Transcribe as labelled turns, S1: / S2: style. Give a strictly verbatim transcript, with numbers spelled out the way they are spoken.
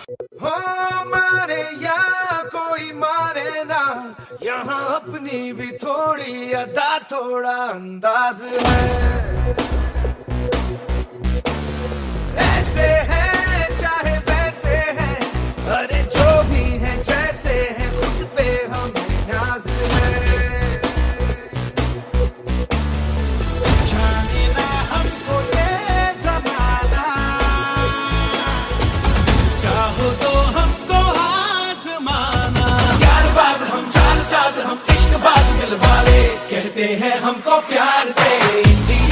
S1: हो मारे या कोई मारे ना, यहाँ अपनी भी थोड़ी अदा थोड़ा अंदाज है। ऐसे है चाहे वैसे है, अरे जो भी है जैसे है, खुद पे हमें नाज है। जाने ना हमको ये जमाना, चाहो तो हमको आजमाना। यार बाज हम चाल साज हम इश्क बाज दिल वाले, कहते हैं हमको प्यार से इंडिया।